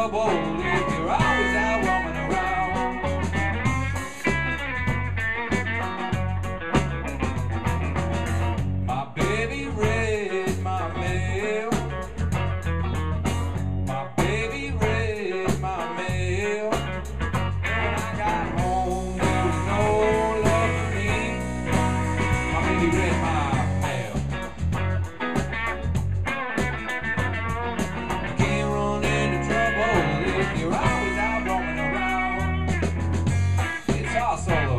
trouble if you're always out roaming around. My baby read my mail. My baby read my mail. When I got home, there was no love for me. My baby read my mail. You can't run into trouble if you're always out roaming around. It's our solo.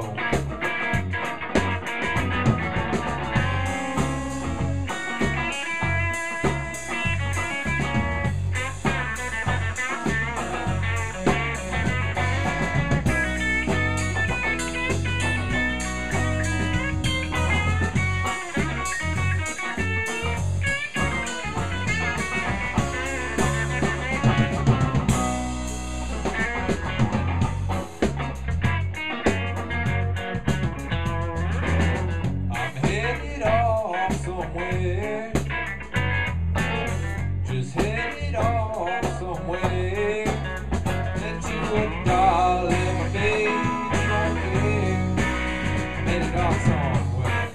Somewhere, just headed off somewhere. Let you a darling, my baby, don't care. Headed off somewhere.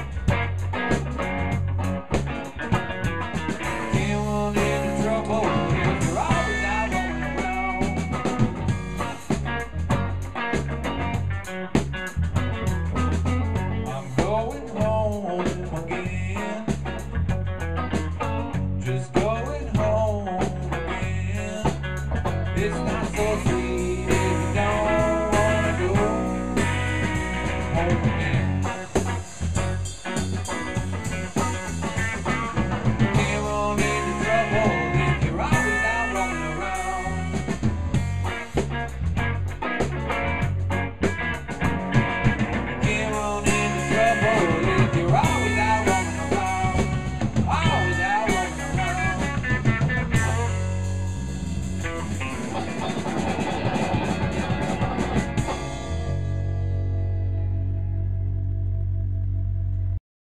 Can't run into trouble if you're always out roaming around. I'm going home again. Just going home again. It's not so sweet if you don't wanna go home again.